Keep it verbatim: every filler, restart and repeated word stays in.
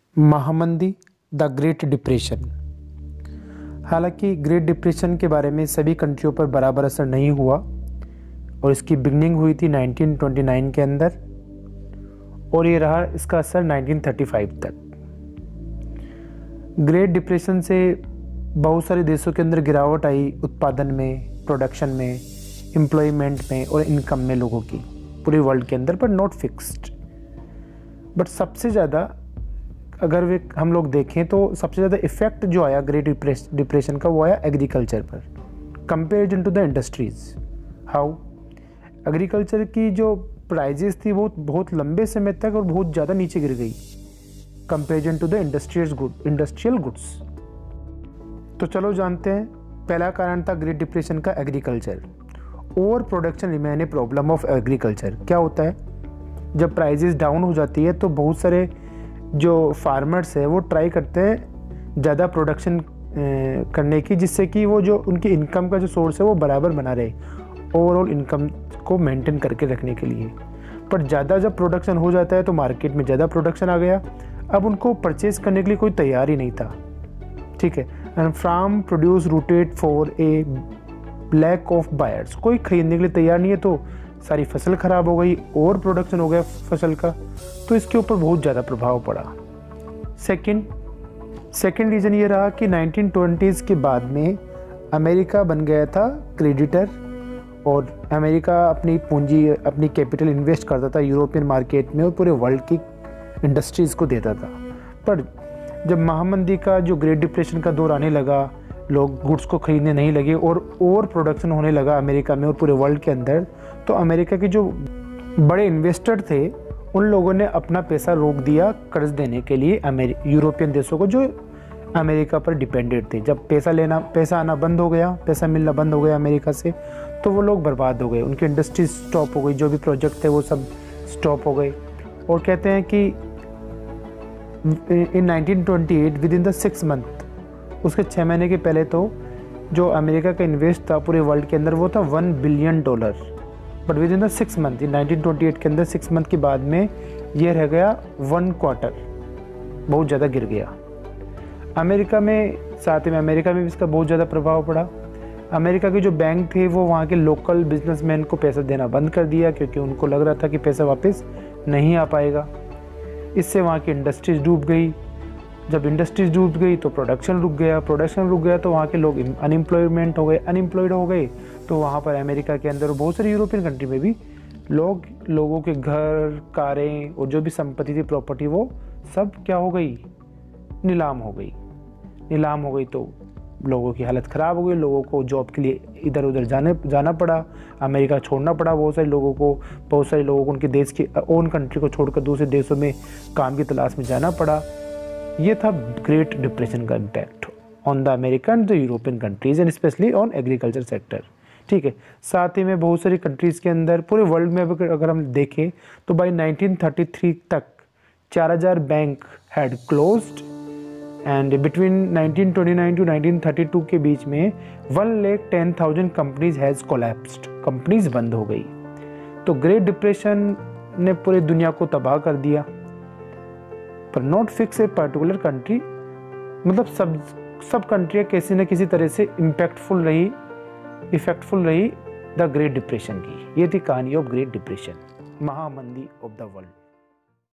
महामंदी, the great depression. हालांकि great depression के बारे में सभी कंट्रियों पर बराबर असर नहीं हुआ और इसकी बिगनिंग हुई थी नाइनटीन ट्वेंटी नाइन के अंदर और ये रहा इसका असर नाइनटीन थर्टी फाइव तक। ग्रेट डिप्रेशन से बहुत सारे देशों के अंदर गिरावट आई, उत्पादन में, प्रोडक्शन में, एम्प्लॉयमेंट में और इनकम में लोगों की, पूरे वर्ल्ड के अंदर, पर नॉट फिक्स्ड। बट सबसे ज़्यादा अगर वे हम लोग देखें तो सबसे ज़्यादा इफेक्ट जो आया ग्रेट डिप्रेशन का वो आया एग्रीकल्चर पर, comparison to the industries. How? Agriculture की जो प्राइजेस थी वो बहुत लंबे समय तक और बहुत ज़्यादा नीचे गिर गई comparison to the industrial good industrial goods. तो चलो जानते हैं। पहला कारण था ग्रेट डिप्रेशन का agriculture. Over production remain a problem of agriculture. क्या होता है, जब प्राइजेस डाउन हो जाती है तो बहुत सारे जो फार्मर्स है वो ट्राई करते हैं ज़्यादा प्रोडक्शन करने की, जिससे कि वो जो उनकी इनकम का जो सोर्स है वो बराबर बना रहे, ओवरऑल इनकम को मेंटेन करके रखने के लिए। पर ज़्यादा जब प्रोडक्शन हो जाता है तो मार्केट में ज़्यादा प्रोडक्शन आ गया, अब उनको परचेज करने के लिए कोई तैयार ही नहीं था। ठीक है, and farm produce rotted for a lack of buyers. कोई खरीदने के लिए तैयार नहीं है तो सारी फसल ख़राब हो गई, ओवर प्रोडक्शन हो गया फसल का, तो इसके ऊपर बहुत ज़्यादा प्रभाव पड़ा। सेकंड सेकंड रीज़न ये रहा कि नाइनटीन ट्वेंटीज़ के बाद में अमेरिका बन गया था क्रेडिटर और अमेरिका अपनी पूंजी, अपनी कैपिटल इन्वेस्ट करता था यूरोपियन मार्केट में और पूरे वर्ल्ड की इंडस्ट्रीज़ को देता था। पर जब महामंदी का जो ग्रेट डिप्रेशन का दौर आने लगा, लोग गुड्स को खरीदने नहीं लगे और ओवर प्रोडक्शन होने लगा अमेरिका में और पूरे वर्ल्ड के अंदर, तो अमेरिका के जो बड़े इन्वेस्टर थे उन लोगों ने अपना पैसा रोक दिया कर्ज देने के लिए यूरोपियन देशों को जो अमेरिका पर डिपेंडेंट थे। जब पैसा लेना पैसा आना बंद हो गया, पैसा मिलना बंद हो गया अमेरिका से, तो वो लोग बर्बाद हो गए, उनकी इंडस्ट्री स्टॉप हो गई, जो भी प्रोजेक्ट थे वो सब स्टॉप हो गए। और कहते हैं कि in nineteen twenty eight within the six month, उसके छः महीने के पहले तो जो अमेरिका का इन्वेस्ट था पूरे वर्ल्ड के अंदर वो था one billion dollar. But within the six month in nineteen twenty eight के अंदर सिक्स मंथ के बाद में ये रह गया वन क्वार्टर, बहुत ज़्यादा गिर गया। अमेरिका में साथ में अमेरिका में भी इसका बहुत ज़्यादा प्रभाव पड़ा। अमेरिका के जो बैंक थे वो वहाँ के लोकल बिजनेसमैन को पैसा देना बंद कर दिया, क्योंकि उनको लग रहा था कि पैसा वापस नहीं आ पाएगा। इससे वहाँ की इंडस्ट्रीज डूब गई। जब इंडस्ट्रीज डूब गई तो प्रोडक्शन रुक गया, प्रोडक्शन रुक गया तो वहाँ के लोग अनएम्प्लॉयमेंट हो गए, अनएम्प्लॉयड हो गए, तो वहाँ पर अमेरिका के अंदर बहुत सारी यूरोपियन कंट्री में भी लोग लोगों के घर, कारें और जो भी संपत्ति थी, प्रॉपर्टी, वो सब क्या हो गई, नीलाम हो गई। नीलाम हो गई तो लोगों की हालत ख़राब हो गई, लोगों को जॉब के लिए इधर उधर जाने जाना पड़ा, अमेरिका छोड़ना पड़ा बहुत सारे लोगों को, बहुत सारे लोगों को उनके देश की ओन कंट्री को छोड़कर दूसरे देशों में काम की तलाश में जाना पड़ा। ये था ग्रेट डिप्रेशन का impact on the American, the European countries and specially on agriculture sector. ठीक है, साथ ही में बहुत सारी कंट्रीज़ के अंदर पूरे वर्ल्ड में अगर हम देखें तो बाई नाइनटीन थर्टी थ्री तक चार हज़ार bank had closed and between nineteen twenty nine to nineteen thirty two के बीच में one lakh ten thousand companies has collapsed, companies बंद हो गई। तो ग्रेट डिप्रेशन ने पूरी दुनिया को तबाह कर दिया, पर not fix a particular country. मतलब सब सब कंट्रियाँ किसी न किसी तरह से इम्पैक्टफुल रही, इफेक्टफुल रही द ग्रेट डिप्रेशन की। ये थी कहानी ऑफ ग्रेट डिप्रेशन, महामंदी ऑफ द वर्ल्ड।